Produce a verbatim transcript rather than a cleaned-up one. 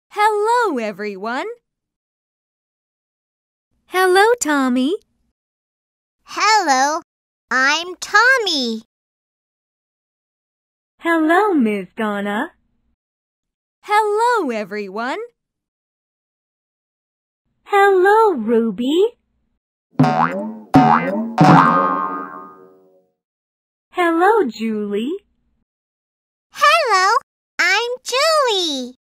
Hello, everyone. Hello, Tommy. Hello, I'm Tommy. Hello, Miss Donna. Hello, everyone. Hello, Ruby. Hello, Julie. Hello, I'm Julie.